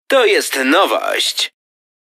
To jest nowość.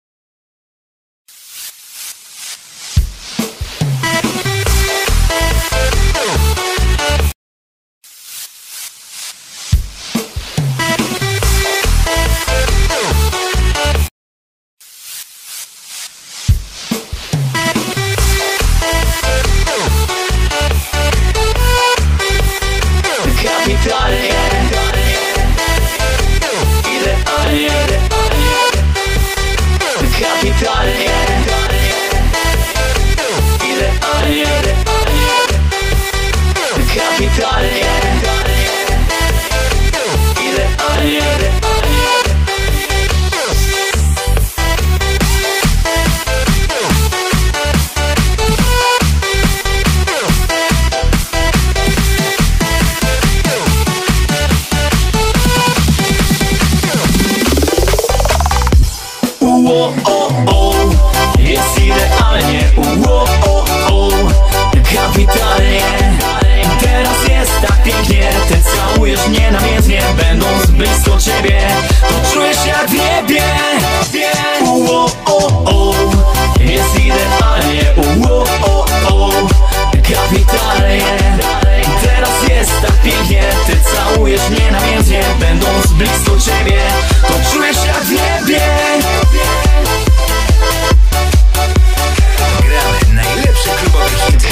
Jest idealnie, kapitalnie. Teraz jest tak pięknie, ty całujesz mnie namiętnie. Będąc blisko ciebie, to czujesz jak w niebie. Jest idealnie, kapitalnie. Teraz jest tak pięknie, ty całujesz mnie namiętnie. Będąc blisko ciebie, to czujesz jak w niebie. Gramy najlepsze klubowe hity.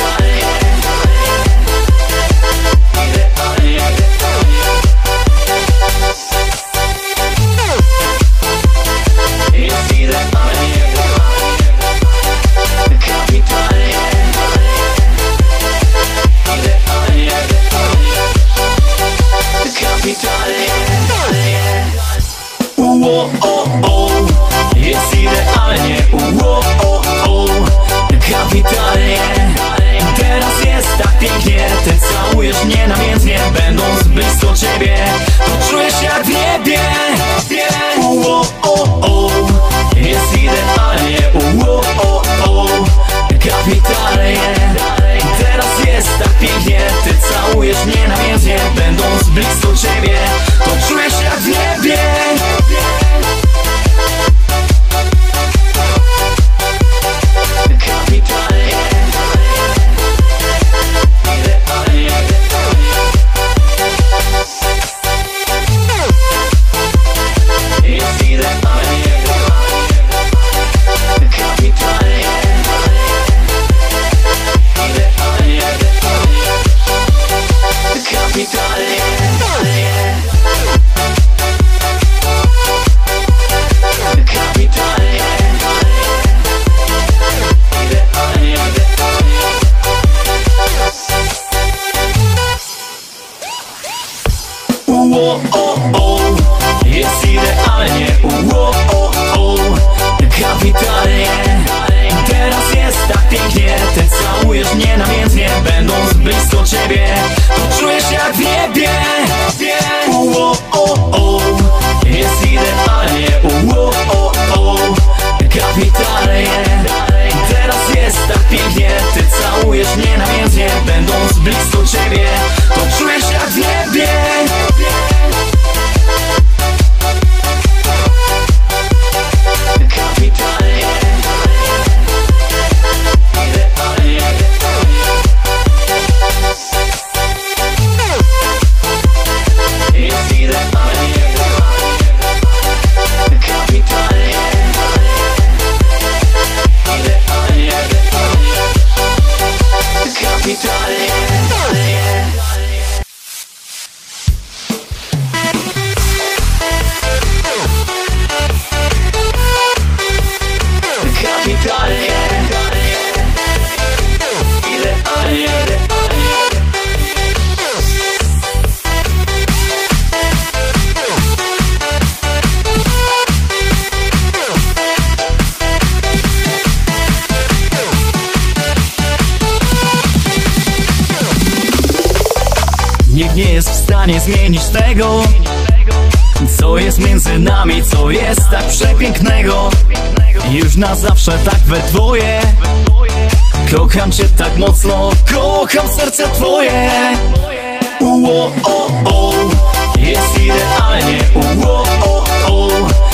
Jest idealnie, kapitalnie. Teraz jest tak pięknie, ty całujesz mnie namiętnie. Będąc blisko ciebie, to czujesz jak w niebie. Jest idealnie, kapitalnie. Teraz jest tak pięknie, ty całujesz mnie namiętnie. Będąc blisko ciebie, to czujesz jak w niebie. Jest idealnie, kapitalnie. Teraz jest tak pięknie, ty całujesz mnie namiętnie. Będąc blisko ciebie, to czujesz jak w niebie. Jest idealnie, kapitalnie. Teraz jest tak pięknie, ty całujesz mnie namiętnie. Będąc blisko ciebie, to czujesz jak w niebie. Nikt nie jest w stanie zmienić tego, co jest między nami, co jest tak przepięknego. Już na zawsze tak we dwoje. Kocham cię tak mocno, kocham serce twoje. Jest idealnie,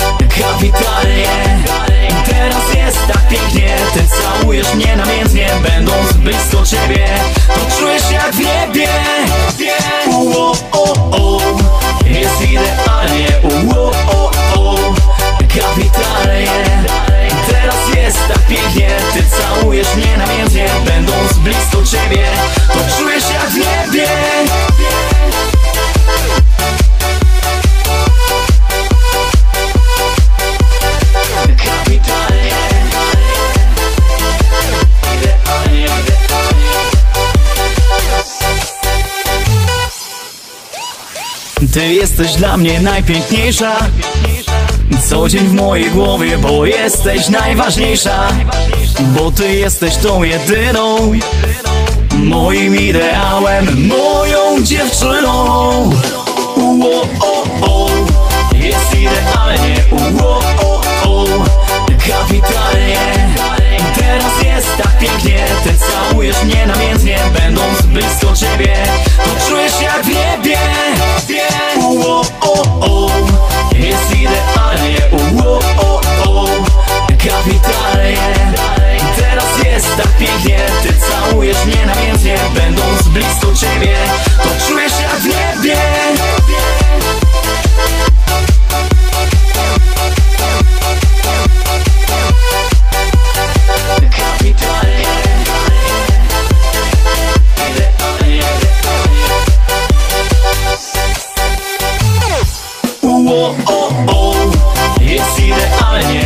jesteś dla mnie najpiękniejsza. Co dzień w mojej głowie, bo jesteś najważniejsza. Bo ty jesteś tą jedyną, moim ideałem, moją dziewczyną. Jest idealnie, kapitalnie. Teraz jest tak pięknie, ty całujesz mnie namiętnie. Będąc blisko ciebie, to czujesz jak w niebie. Jest idealnie, kapitalnie. Teraz jest tak pięknie, ty całujesz mnie namiętnie. Będąc blisko ciebie, to czujesz jak w niebie. Jest idealnie,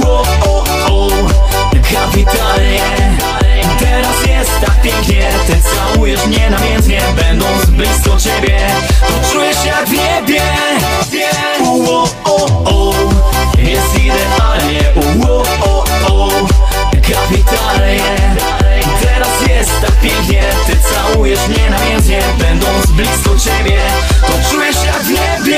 kapitalnie. Teraz jest tak pięknie, ty całujesz mnie namiętnie. Będąc blisko ciebie, to czujesz jak w niebie. Jest idealnie, kapitalnie. Teraz jest tak pięknie, ty całujesz mnie namiętnie. Będąc blisko ciebie, to czujesz jak w niebie.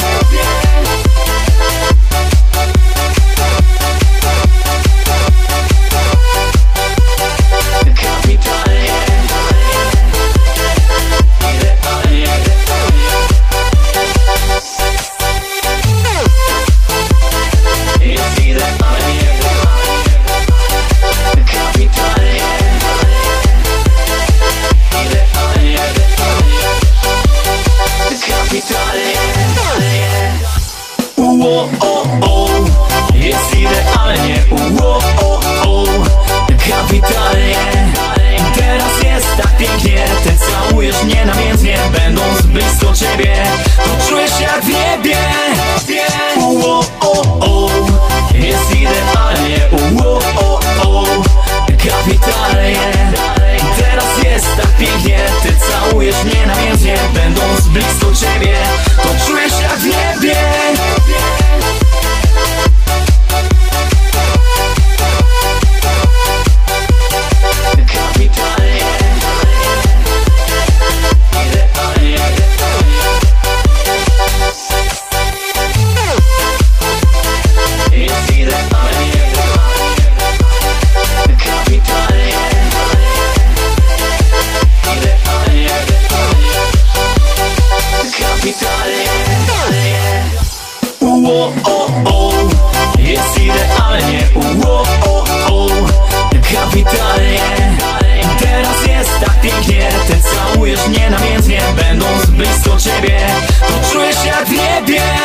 Jest idealnie, kapitalnie. Teraz jest tak pięknie, ty całujesz mnie namiętnie. Będąc blisko ciebie, to czujesz jak w niebie. Jest idealnie, kapitalnie. Teraz jest tak pięknie, ty całujesz mnie namiętnie. Będąc blisko ciebie, to czujesz jak w niebie. Jest idealnie, kapitalnie. Teraz jest tak pięknie, ty całujesz mnie namiętnie. Będąc blisko ciebie, to czujesz jak w niebie.